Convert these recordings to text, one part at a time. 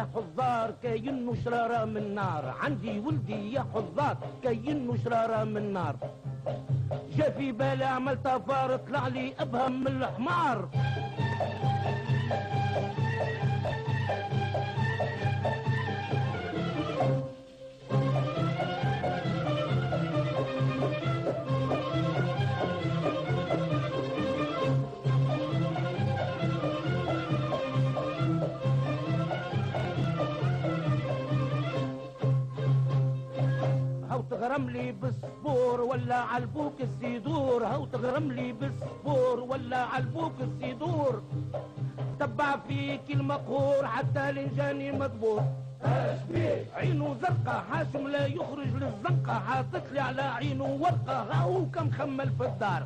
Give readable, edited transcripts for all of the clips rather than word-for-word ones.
يا حضار كاينو شرارة من نار، عندي ولدي يا حضار كاينو شرارة من نار. جا في بالي عملت فار طلع لي ابهم من الحمار. تغرم لي بالصبور ولا عالبوك السيدور، هاو تغرم لي بالصبور ولا عالبوك السيدور. تبع فيك المقهور حتى لنجاني مدبور. عينه زرقة حاشم لا يخرج للزنقة، حاطط لي على عينه ورقة هاو كم خمل في الدار.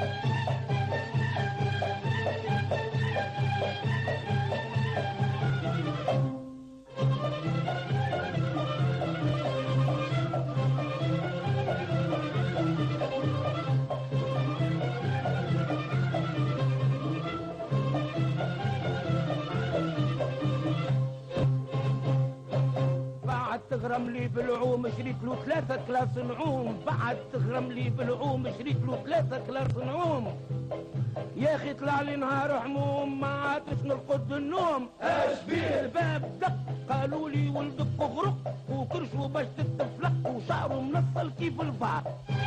تغرم لي بالعوم شريت له 3 كلاس نعوم، بعد تغرم لي بالعوم شريت له 3 كلاس نعوم. يا اخي طلع لي نهار حموم ما عادش نرقد النوم. اش بيه الباب دق قالوا لي ولدك اغرق وكرشو باش تتفلق وشعره منصل كيف البعض.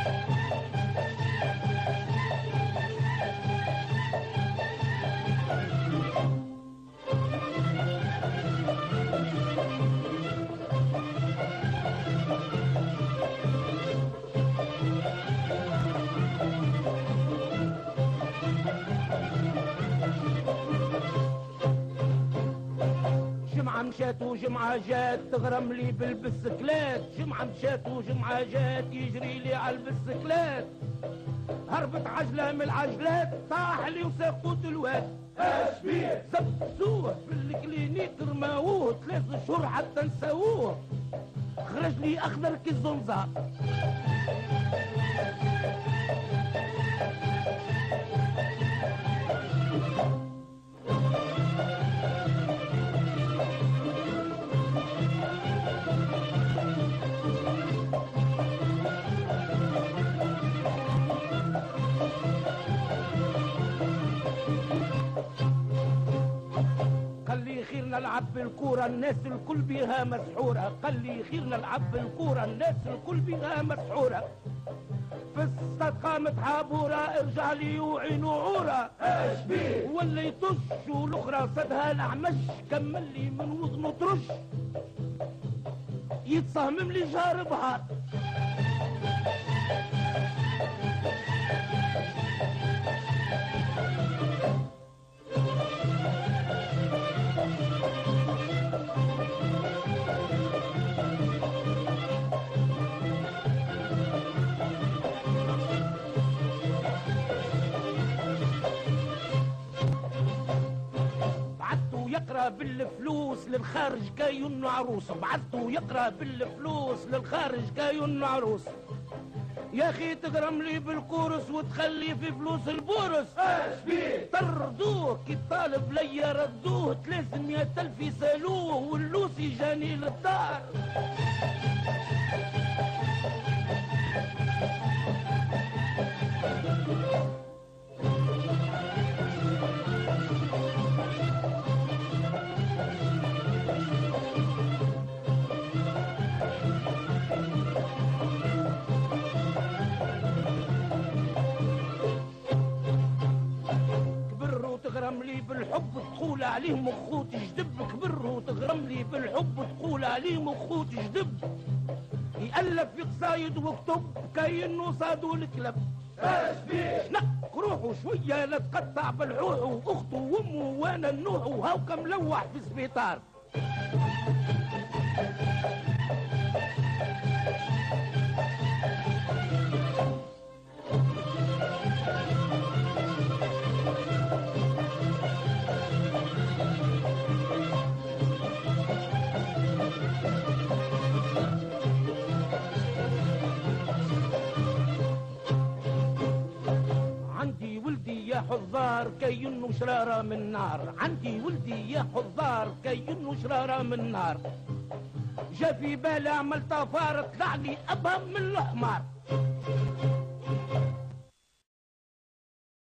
جمعة مشات وجمعة جات تغرم لي بالبسكلات، جمعة مشات وجمعة جات يجري لي على البسكلات. هربت عجلة من العجلات طاح لي وساقوت الواد. اش بيه زبزوه في الكلينيك رماوه 3 شهور حتى نساووه، خرج لي اخضر كي الزنزار. خير نلعب بالكورة الناس الكل بها مسحورة، قال لي خير نلعب بالكورة الناس الكل بها مسحورة. في الصاد قامت حابورة ارجع لي وعينه عورة. اش بيه ولا يطش والاخرى صدها الاعمش كمل لي من وزنه ترش يتصهمم لي جار بهار. يقرا بالفلوس للخارج كاين عروس، بعثته يقرا بالفلوس للخارج كاين عروس. يا اخي تغرم لي بالكورس وتخلي في فلوس البورس. اش بيه طردوه كي طالب ليا ردوه 300,000 يسالوه واللوسي جاني للدار. تغرم لي بالحب تقول عليه مخوت جدب، كبر وتغرم لي بالحب تقول عليه مخوت جدب. يألف في قصايد وكتب كاينو صادوا الكلب. اش بيه نق روحه شويه لا تقطع بالحوح واخته وامه وانا النوح وهاوكا ملوح في سبيطار. عندي ولدي يا يا حضار كي انه شرارة من نار، عندي ولدي يا حضار كي انه شرارة من نار. جا في بالي عمل طفار طلع لي ابهم من الحمار.